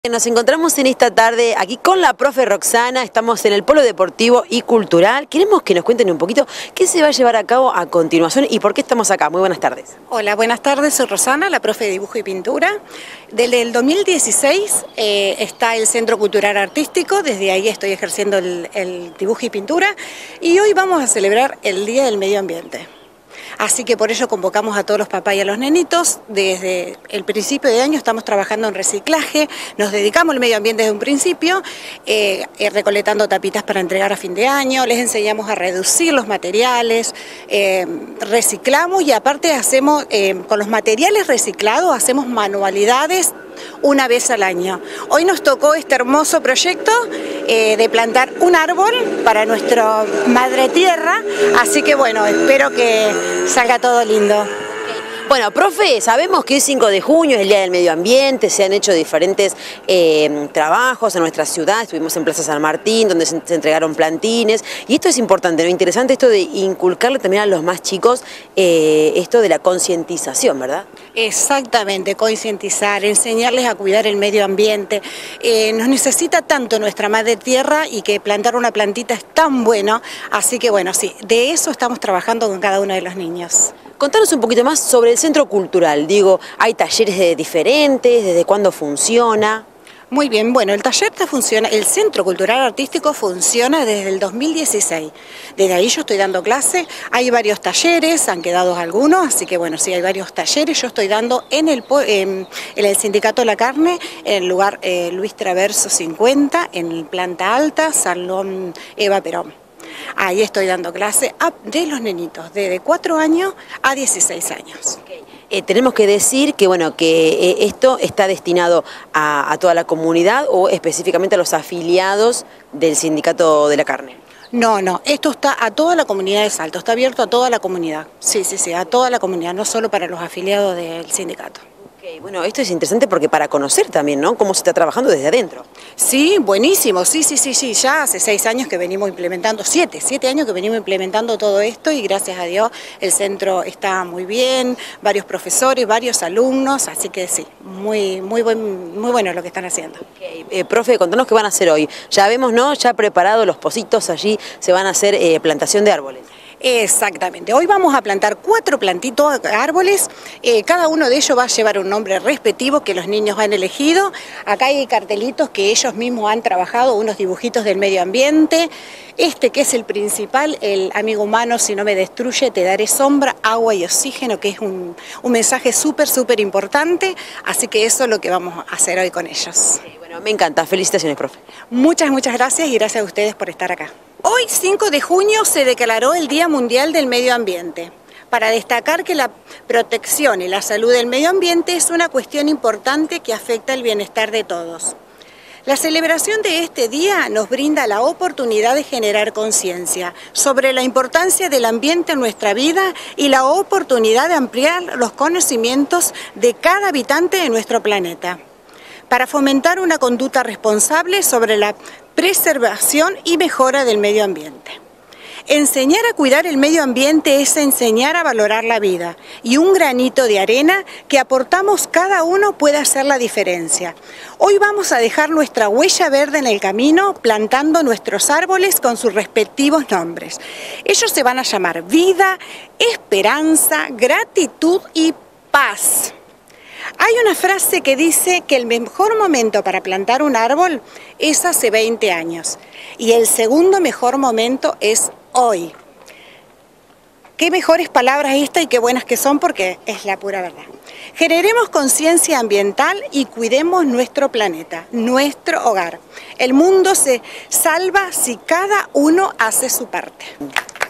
Nos encontramos en esta tarde aquí con la profe Roxana, estamos en el Polo Deportivo y Cultural. Queremos que nos cuenten un poquito qué se va a llevar a cabo a continuación y por qué estamos acá. Muy buenas tardes. Hola, buenas tardes, soy Rosana, la profe de dibujo y pintura. Desde el 2016 está el Centro Cultural Artístico, desde ahí estoy ejerciendo el dibujo y pintura y hoy vamos a celebrar el Día del Medio Ambiente. Así que por ello convocamos a todos los papás y a los nenitos. Desde el principio de año estamos trabajando en reciclaje, nos dedicamos al medio ambiente desde un principio, recolectando tapitas para entregar a fin de año, les enseñamos a reducir los materiales, reciclamos y aparte hacemos, con los materiales reciclados hacemos manualidades una vez al año. Hoy nos tocó este hermoso proyecto de plantar un árbol para nuestra madre tierra, así que bueno, espero que salga todo lindo. Bueno, profe, sabemos que es 5 de junio, es el Día del Medio Ambiente, se han hecho diferentes trabajos en nuestra ciudad, estuvimos en Plaza San Martín, donde se entregaron plantines, y esto es importante, ¿no? Interesante esto de inculcarle también a los más chicos esto de la concientización, ¿verdad? Exactamente, concientizar, enseñarles a cuidar el medio ambiente. Nos necesita tanto nuestra madre tierra y que plantar una plantita es tan bueno, así que bueno, sí, de eso estamos trabajando con cada uno de los niños. Contanos un poquito más sobre el Centro Cultural, digo, ¿hay talleres diferentes? ¿Desde cuándo funciona? Muy bien, bueno, el Centro Cultural Artístico funciona desde el 2016. Desde ahí yo estoy dando clase, hay varios talleres, han quedado algunos, así que bueno, sí, hay varios talleres. Yo estoy dando en el Sindicato de la Carne, en el lugar Luis Traverso 50, en planta alta, Salón Eva Perón. Ahí estoy dando clase de los nenitos, de 4 años a 16 años. Tenemos que decir que, bueno, que esto está destinado a toda la comunidad o específicamente a los afiliados del Sindicato de la Carne. No, no, esto está a toda la comunidad de Salto, está abierto a toda la comunidad. Sí, a toda la comunidad, no solo para los afiliados del sindicato. Bueno, esto es interesante porque para conocer también, ¿no?, cómo se está trabajando desde adentro. Sí, buenísimo, sí, ya hace 6 años que venimos implementando, 7 años que venimos implementando todo esto y gracias a Dios el centro está muy bien, varios profesores, varios alumnos, así que sí, muy bueno lo que están haciendo. Profe, contanos qué van a hacer hoy. Ya vemos, ¿no?, ya preparados los pocitos allí, se van a hacer plantación de árboles. Exactamente, hoy vamos a plantar 4 plantitos árboles, cada uno de ellos va a llevar un nombre respectivo que los niños han elegido. Acá hay cartelitos que ellos mismos han trabajado, unos dibujitos del medio ambiente, que es el principal, el amigo humano si no me destruye te daré sombra, agua y oxígeno, que es un mensaje súper importante, así que eso es lo que vamos a hacer hoy con ellos. Bueno, me encanta, felicitaciones, profe. Muchas gracias y gracias a ustedes por estar acá. Hoy, 5 de junio, se declaró el Día Mundial del Medio Ambiente, para destacar que la protección y la salud del medio ambiente es una cuestión importante que afecta el bienestar de todos. La celebración de este día nos brinda la oportunidad de generar conciencia sobre la importancia del ambiente en nuestra vida y la oportunidad de ampliar los conocimientos de cada habitante de nuestro planeta, para fomentar una conducta responsable sobre la preservación y mejora del medio ambiente. Enseñar a cuidar el medio ambiente es enseñar a valorar la vida y un granito de arena que aportamos cada uno puede hacer la diferencia. Hoy vamos a dejar nuestra huella verde en el camino plantando nuestros árboles con sus respectivos nombres. Ellos se van a llamar vida, esperanza, gratitud y paz. Hay una frase que dice que el mejor momento para plantar un árbol es hace 20 años y el segundo mejor momento es hoy. Qué mejores palabras esta y qué buenas que son porque es la pura verdad. Generemos conciencia ambiental y cuidemos nuestro planeta, nuestro hogar. El mundo se salva si cada uno hace su parte.